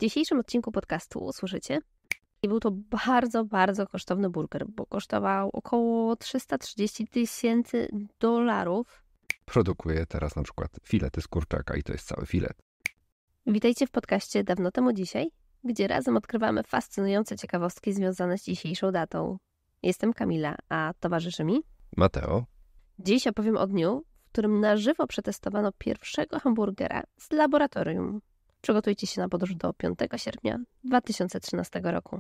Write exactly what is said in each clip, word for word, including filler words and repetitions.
dzisiejszym odcinku podcastu usłyszycie, i był to bardzo, bardzo kosztowny burger, bo kosztował około trzysta trzydzieści tysięcy dolarów. Produkuję teraz na przykład filety z kurczaka i to jest cały filet. Witajcie w podcaście Dawno temu dzisiaj, gdzie razem odkrywamy fascynujące ciekawostki związane z dzisiejszą datą. Jestem Kamila, a towarzyszy mi Mateo. Dziś opowiem o dniu, w którym na żywo przetestowano pierwszego hamburgera z laboratorium. Przygotujcie się na podróż do piątego sierpnia dwa tysiące trzynastego roku.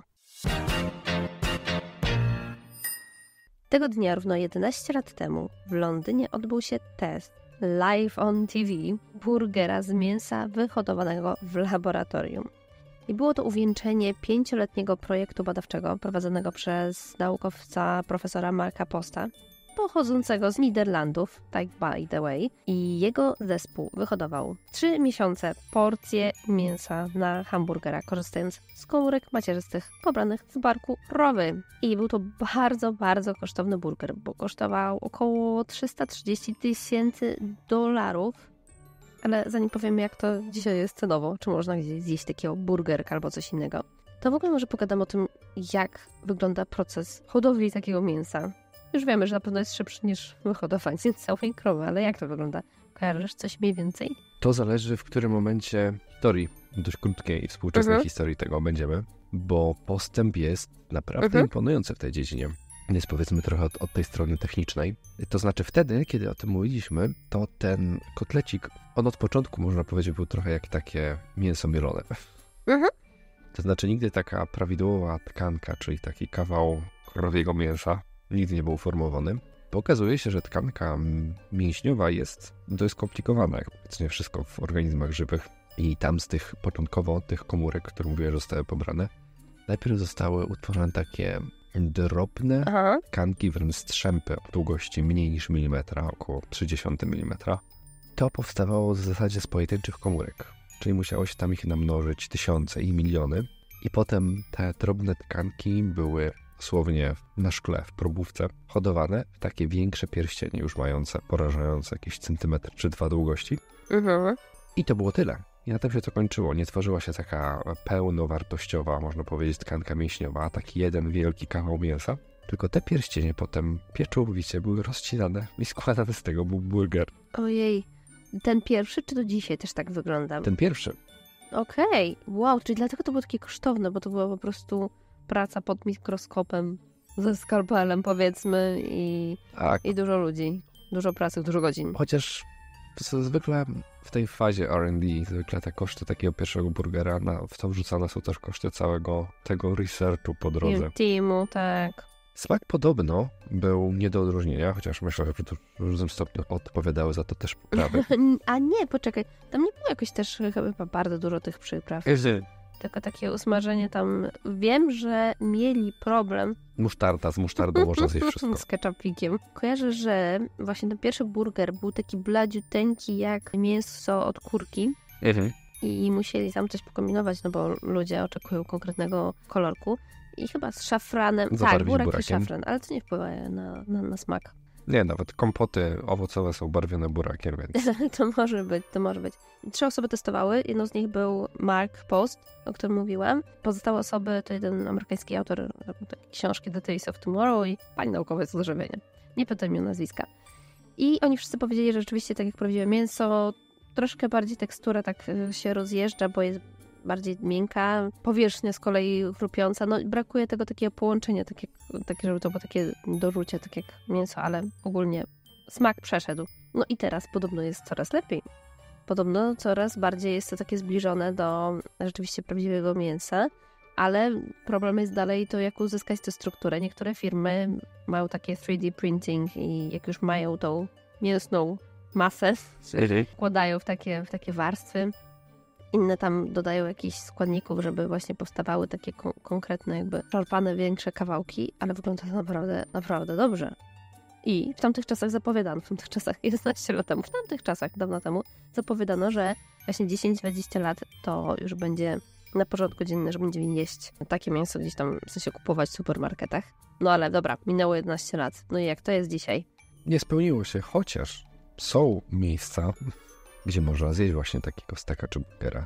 Tego dnia równo jedenaście lat temu w Londynie odbył się test live on T V burgera z mięsa wyhodowanego w laboratorium. I było to uwieńczenie pięcioletniego projektu badawczego prowadzonego przez naukowca profesora Marka Posta, pochodzącego z Niderlandów, tak by the way, i jego zespół wyhodował trzy miesiące porcje mięsa na hamburgera, korzystając z komórek macierzystych pobranych z barku rowy. I był to bardzo, bardzo kosztowny burger, bo kosztował około trzysta trzydzieści tysięcy dolarów. Ale zanim powiem, jak to dzisiaj jest cenowo, czy można gdzieś zjeść takiego burgerka albo coś innego, to w ogóle może pogadam o tym, jak wygląda proces hodowli takiego mięsa. Już wiemy, że na pewno jest szybszy niż wyhodowanie całej krowy, ale jak to wygląda? Kojarzysz coś mniej więcej? To zależy, w którym momencie historii, dość krótkiej i współczesnej Mhm. historii tego będziemy, bo postęp jest naprawdę Mhm. imponujący w tej dziedzinie. Jest powiedzmy trochę od, od tej strony technicznej. To znaczy wtedy, kiedy o tym mówiliśmy, to ten kotlecik, on od początku można powiedzieć był trochę jak takie mięso mielone. Mhm. To znaczy nigdy taka prawidłowa tkanka, czyli taki kawał krowiego mięsa, nigdy nie był formowany. Bo okazuje się, że tkanka mięśniowa jest dość skomplikowana, jak obecnie wszystko w organizmach żywych. I tam z tych początkowo, tych komórek, które mówiłem, że zostały pobrane, najpierw zostały utworzone takie drobne Aha. tkanki, wręcz strzępy o długości mniej niż milimetra, około trzydzieści milimetra. To powstawało w zasadzie z pojedynczych komórek, czyli musiało się tam ich namnożyć tysiące i miliony. I potem te drobne tkanki były dosłownie na szkle, w probówce, hodowane w takie większe pierścienie, już mające, porażające jakiś centymetr czy dwa długości. Mhm. I to było tyle. I na tym się to kończyło. Nie tworzyła się taka pełnowartościowa, można powiedzieć, tkanka mięśniowa, taki jeden wielki kawał mięsa. Tylko te pierścienie potem pieczołowicie były rozcinane i składane z tego był burger. Ojej, ten pierwszy czy to dzisiaj też tak wygląda? Ten pierwszy. Okej, wow, czyli dlatego to było takie kosztowne, bo to była po prostu praca pod mikroskopem, ze skalpelem powiedzmy i, Tak. i dużo ludzi, dużo pracy, dużo godzin. Chociaż z- zwykle w tej fazie R and D zwykle te koszty takiego pierwszego burgera, na, w to wrzucane są też koszty całego tego researchu po drodze. Teamu, tak. Smak podobno był nie do odróżnienia, chociaż myślę, że w różnym stopniu odpowiadały za to też poprawy. A nie, poczekaj, tam nie było jakoś też chyba bardzo dużo tych przypraw. Tylko takie usmażenie tam. Wiem, że mieli problem Musztarda, z musztardą można zjeść wszystko. z ketchupikiem. Kojarzę, że właśnie ten pierwszy burger był taki bladziuteńki jak mięso od kurki i musieli tam coś pokombinować, no bo ludzie oczekują konkretnego kolorku i chyba z szafranem. Tak, Zabarwić burak i burakiem. szafran, ale to nie wpływa na, na, na smak. Nie, nawet kompoty owocowe są barwione burakiem, więc To może być, to może być. Trzy osoby testowały. Jedną z nich był Mark Post, o którym mówiłam. Pozostałe osoby to jeden amerykański autor takiej książki The Taste of Tomorrow i pani naukowiec z odżywienia. Nie pytaj mnie o nazwiska. I oni wszyscy powiedzieli, że rzeczywiście tak jak prawdziwe mięso, troszkę bardziej tekstura tak y, się rozjeżdża, bo jest bardziej miękka, powierzchnia z kolei chrupiąca. No brakuje tego takiego połączenia, takie, takie, żeby to było takie dorzucie, tak jak mięso, ale ogólnie smak przeszedł. No i teraz podobno jest coraz lepiej. Podobno coraz bardziej jest to takie zbliżone do rzeczywiście prawdziwego mięsa, ale problem jest dalej to, jak uzyskać tę strukturę. Niektóre firmy mają takie trzy D printing i jak już mają tą mięsną masę, wkładają w takie, w takie warstwy. Inne tam dodają jakichś składników, żeby właśnie powstawały takie kon- konkretne, jakby szarpane większe kawałki, ale wygląda to naprawdę, naprawdę dobrze. I w tamtych czasach zapowiadano, w tamtych czasach jedenaście lat temu, w tamtych czasach, dawno temu, zapowiadano, że właśnie dziesięć dwadzieścia lat to już będzie na porządku dziennym, że będziemy jeść takie mięso gdzieś tam, w sensie kupować w supermarketach. No ale dobra, minęło jedenaście lat. No i jak to jest dzisiaj? nie spełniło się, chociaż są miejsca, gdzie można zjeść właśnie takiego steka czy burgera.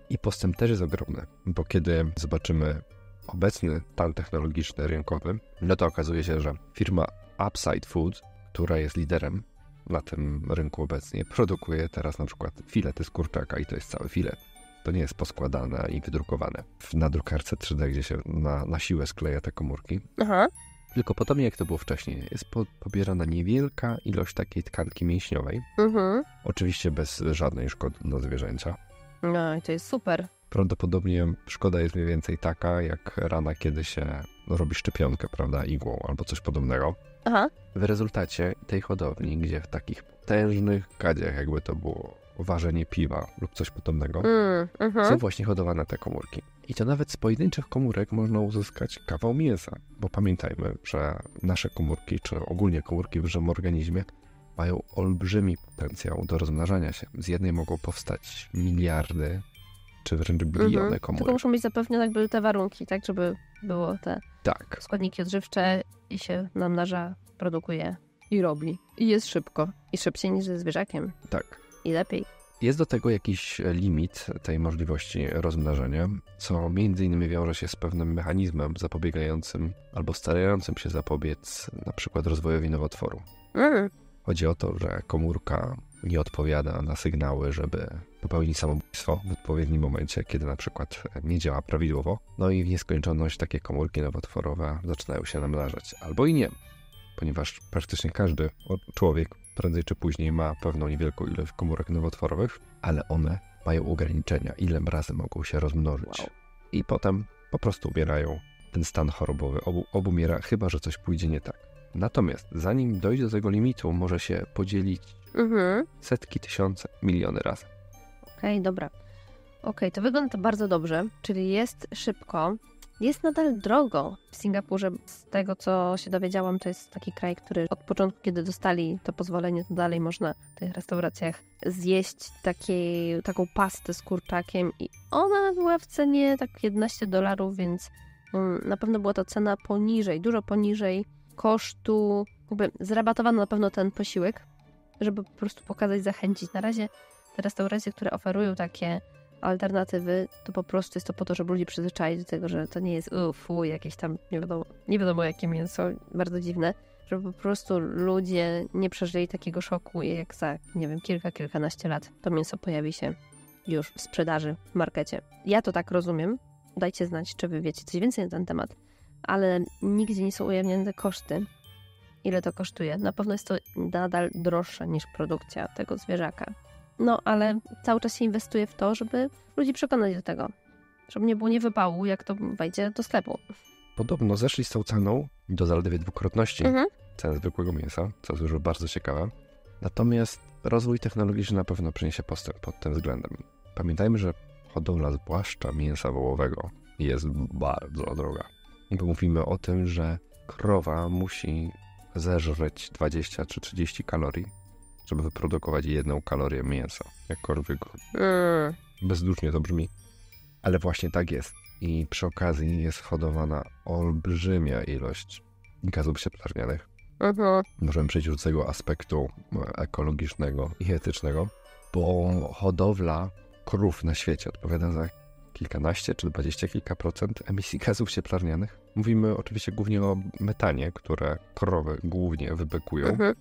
I postęp też jest ogromny, bo kiedy zobaczymy obecny stan technologiczny rynkowy, no to okazuje się, że firma Upside Foods, która jest liderem na tym rynku obecnie, produkuje teraz na przykład filety z kurczaka i to jest cały filet. To nie jest poskładane i wydrukowane na drukarce trzy D, gdzie się na, na siłę skleja te komórki. Aha. Tylko podobnie jak to było wcześniej, jest po, pobierana niewielka ilość takiej tkanki mięśniowej. Mhm. Oczywiście bez żadnej szkody dla zwierzęcia. No i to jest super. Prawdopodobnie szkoda jest mniej więcej taka, jak rana, kiedy się robi szczepionkę, prawda, igłą albo coś podobnego. Aha. W rezultacie tej hodowli, gdzie w takich potężnych gadziach, jakby to było ważenie piwa lub coś podobnego, mm, uh-huh. są właśnie hodowane te komórki. I to nawet z pojedynczych komórek można uzyskać kawał mięsa, bo pamiętajmy, że nasze komórki, czy ogólnie komórki w żywym organizmie mają olbrzymi potencjał do rozmnażania się. Z jednej mogą powstać miliardy, czy wręcz biliony mhm. komórek. Tylko muszą być zapewnione jakby te warunki, tak, żeby było te tak. składniki odżywcze i się namnaża, produkuje i robi. I jest szybko. I szybciej niż ze zwierzakiem. Tak. I lepiej. Jest do tego jakiś limit tej możliwości rozmnażania, co między innymi wiąże się z pewnym mechanizmem zapobiegającym albo starającym się zapobiec na przykład rozwojowi nowotworu. Mm. Chodzi o to, że komórka nie odpowiada na sygnały, żeby popełnić samobójstwo w odpowiednim momencie, kiedy na przykład nie działa prawidłowo. No i w nieskończoność takie komórki nowotworowe zaczynają się namnażać. Albo i nie, ponieważ praktycznie każdy człowiek prędzej czy później ma pewną niewielką ilość komórek nowotworowych, ale one mają ograniczenia, ile razy mogą się rozmnożyć. Wow. I potem po prostu umierają. Ten stan chorobowy obu, obumiera, chyba że coś pójdzie nie tak. Natomiast zanim dojdzie do tego limitu, może się podzielić mhm. setki, tysiące, miliony razy. Okej, okay, dobra. Okej, okay, to wygląda to bardzo dobrze, czyli jest szybko. Jest nadal drogo. W Singapurze, z tego co się dowiedziałam, to jest taki kraj, który od początku, kiedy dostali to pozwolenie, to dalej można w tych restauracjach zjeść takiej, taką pastę z kurczakiem i ona była w cenie tak jedenaście dolarów, więc um, na pewno była to cena poniżej, dużo poniżej kosztu, jakby zrabatowano na pewno ten posiłek, żeby po prostu pokazać, zachęcić. Na razie te restauracje, które oferują takie alternatywy, to po prostu jest to po to, żeby ludzi przyzwyczaić do tego, że to nie jest ufu, jakieś tam nie wiadomo, nie wiadomo jakie mięso, bardzo dziwne, żeby po prostu ludzie nie przeżyli takiego szoku i jak za, nie wiem, kilka, kilkanaście lat to mięso pojawi się już w sprzedaży w markecie. Ja to tak rozumiem. Dajcie znać, czy wy wiecie coś więcej na ten temat, ale nigdzie nie są ujawnione koszty. Ile to kosztuje? Na pewno jest to nadal droższe niż produkcja tego zwierzaka. No, ale cały czas się inwestuje w to, żeby ludzi przekonać do tego. Żeby nie było niewypału, jak to wejdzie do sklepu. Podobno zeszli z tą ceną do zaledwie dwukrotności mhm. ceny zwykłego mięsa, co jest już bardzo ciekawe. Natomiast rozwój technologiczny na pewno przyniesie postęp pod tym względem. Pamiętajmy, że hodowla zwłaszcza mięsa wołowego jest bardzo droga. Bo mówimy o tym, że krowa musi zeżreć dwadzieścia czy trzydzieści kalorii, żeby wyprodukować jedną kalorię mięsa. Jakkolwiek mm. bezdusznie to brzmi. Ale właśnie tak jest. I przy okazji jest hodowana olbrzymia ilość gazów cieplarnianych. Mhm. Możemy przejść do tego aspektu ekologicznego i etycznego, bo hodowla krów na świecie odpowiada za kilkanaście czy dwadzieścia kilka procent emisji gazów cieplarnianych. Mówimy oczywiście głównie o metanie, które krowy głównie wybekują. Mhm.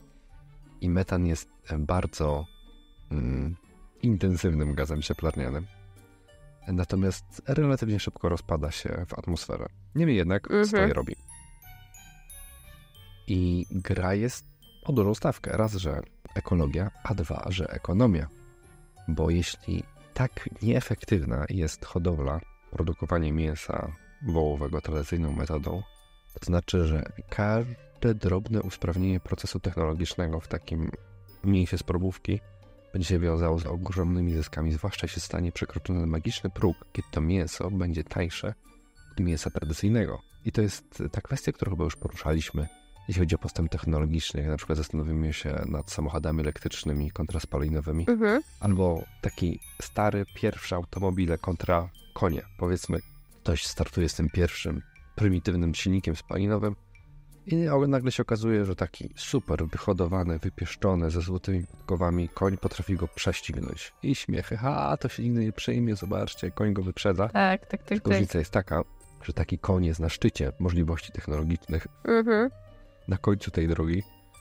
I metan jest bardzo mm, intensywnym gazem cieplarnianym. Natomiast relatywnie szybko rozpada się w atmosferę. Niemniej jednak mhm. swoje robi. I gra jest o dużą stawkę. Raz, że ekologia, a dwa, że ekonomia. Bo jeśli tak nieefektywna jest hodowla, produkowanie mięsa wołowego tradycyjną metodą, to znaczy, że każde drobne usprawnienie procesu technologicznego w takim mięsie z probówki będzie się wiązało z ogromnymi zyskami, zwłaszcza jeśli zostanie przekroczony magiczny próg, kiedy to mięso będzie tańsze od mięsa tradycyjnego. I to jest ta kwestia, którą chyba już poruszaliśmy, jeśli chodzi o postęp technologiczny, jak na przykład zastanowimy się nad samochodami elektrycznymi kontra spalinowymi, mhm. albo taki stary, pierwszy automobile kontra konie. Powiedzmy, ktoś startuje z tym pierwszym prymitywnym silnikiem spalinowym, I nagle się okazuje, że taki super wyhodowany, wypieszczony, ze złotymi podkowami koń potrafi go prześcignąć. I śmiechy, ha, to się nigdy nie przyjmie, zobaczcie, koń go wyprzedza. Tak, tak, tak. Różnica tak. jest taka, że taki koń jest na szczycie możliwości technologicznych, mhm. na końcu tej drogi,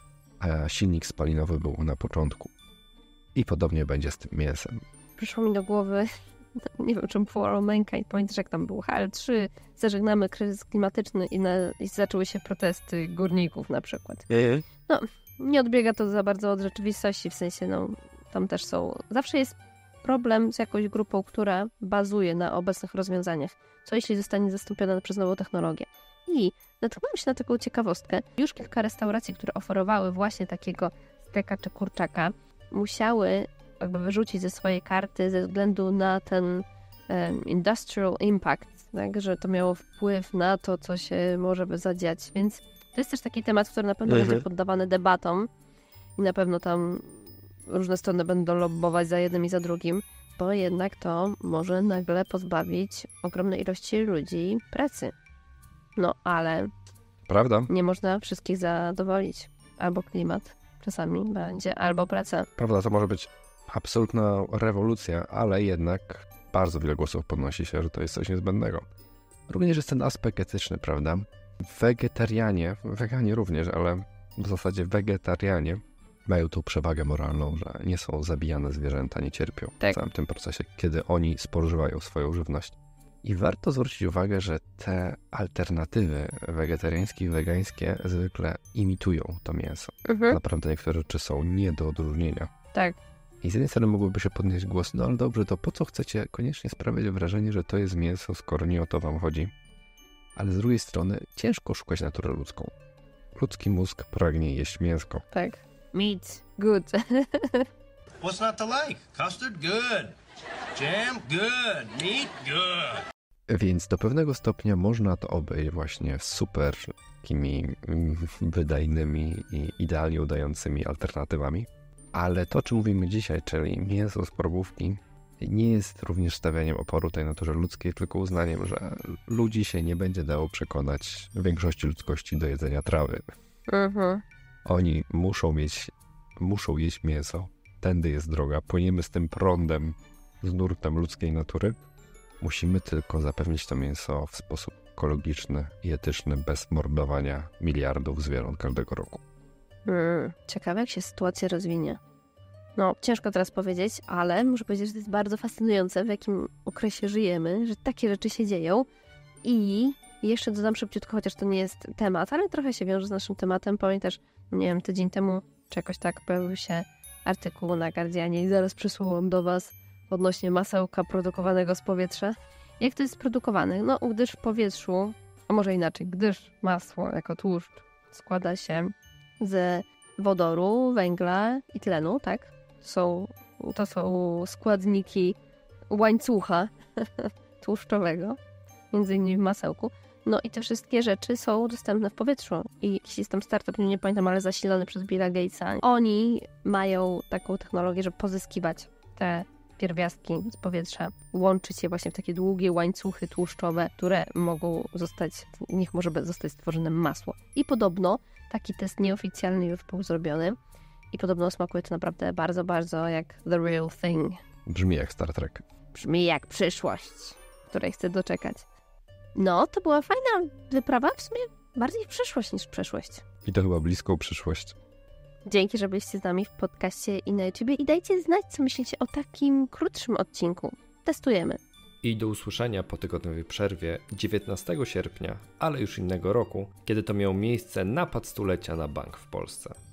a silnik spalinowy był na początku. I podobnie będzie z tym mięsem. Przyszło mi do głowy, nie wiem czym For All Mankind, pamiętasz jak tam był H L trzy, zażegnamy kryzys klimatyczny i, na, i zaczęły się protesty górników na przykład. No, nie odbiega to za bardzo od rzeczywistości, w sensie no, tam też są, zawsze jest problem z jakąś grupą, która bazuje na obecnych rozwiązaniach. Co jeśli zostanie zastąpiona przez nową technologię? I natknąłem się na taką ciekawostkę. Już kilka restauracji, które oferowały właśnie takiego steka czy kurczaka, musiały jakby wyrzucić ze swojej karty ze względu na ten um, industrial impact, tak, że to miało wpływ na to, co się może by zadziać. Więc to jest też taki temat, który na pewno mhm. będzie poddawany debatom i na pewno tam różne strony będą lobbować za jednym i za drugim, bo jednak to może nagle pozbawić ogromnej ilości ludzi pracy. No, ale prawda? Nie można wszystkich zadowolić. Albo klimat czasami będzie, albo praca. Prawda, to może być absolutna rewolucja, ale jednak bardzo wiele głosów podnosi się, że to jest coś niezbędnego. Również jest ten aspekt etyczny, prawda? Wegetarianie, weganie również, ale w zasadzie wegetarianie mają tą przewagę moralną, że nie są zabijane zwierzęta, nie cierpią tak. w całym tym procesie, kiedy oni spożywają swoją żywność. I warto zwrócić uwagę, że te alternatywy wegetariańskie i wegańskie zwykle imitują to mięso. Mhm. Naprawdę niektóre rzeczy są nie do odróżnienia. Tak. I z jednej strony mogłyby się podnieść głos, no ale dobrze, to po co chcecie koniecznie sprawiać wrażenie, że to jest mięso, skoro nie o to wam chodzi? Ale z drugiej strony ciężko szukać naturę ludzką. Ludzki mózg pragnie jeść mięsko. Tak. Meat, good. What's not to like? Custard, good. Jam, good. Meat, good. Więc do pewnego stopnia można to obejść właśnie super takimi wydajnymi i idealnie udającymi alternatywami. Ale to, o czym mówimy dzisiaj, czyli mięso z probówki, nie jest również stawianiem oporu tej naturze ludzkiej, tylko uznaniem, że ludzi się nie będzie dało przekonać większości ludzkości do jedzenia trawy. Mhm. Oni muszą mieć, muszą jeść mięso. Tędy jest droga. Płyniemy z tym prądem, z nurtem ludzkiej natury. Musimy tylko zapewnić to mięso w sposób ekologiczny i etyczny, bez mordowania miliardów zwierząt każdego roku. Hmm, ciekawe, jak się sytuacja rozwinie. No, ciężko teraz powiedzieć, ale muszę powiedzieć, że to jest bardzo fascynujące, w jakim okresie żyjemy, że takie rzeczy się dzieją. I jeszcze dodam szybciutko, chociaż to nie jest temat, ale trochę się wiąże z naszym tematem. Pamiętasz, nie wiem, tydzień temu, czy jakoś tak, pojawił się artykuł na Guardianie i zaraz przysłałam do was odnośnie masełka produkowanego z powietrza. Jak to jest produkowane? No, gdyż w powietrzu, a może inaczej, gdyż masło jako tłuszcz składa się z wodoru, węgla i tlenu, tak? Są, to są składniki łańcucha tłuszczowego, między innymi w masełku. No i te wszystkie rzeczy są dostępne w powietrzu. I jakiś jest tam startup, nie pamiętam, ale zasilony przez Billa Gatesa. Oni mają taką technologię, żeby pozyskiwać te pierwiastki z powietrza, łączyć je właśnie w takie długie łańcuchy tłuszczowe, które mogą zostać, w nich może zostać stworzone masło. I podobno taki test nieoficjalny już był zrobiony i podobno smakuje to naprawdę bardzo, bardzo jak the real thing. Brzmi jak Star Trek. Brzmi jak przyszłość, której chcę doczekać. No, to była fajna wyprawa, w sumie bardziej w przyszłość niż w przeszłość. I to chyba bliską przyszłość. Dzięki, że byliście z nami w podcaście i na YouTubie i dajcie znać, co myślicie o takim krótszym odcinku. Testujemy. I do usłyszenia po tygodniowej przerwie dziewiętnastego sierpnia, ale już innego roku, kiedy to miał miejsce napad stulecia na bank w Polsce.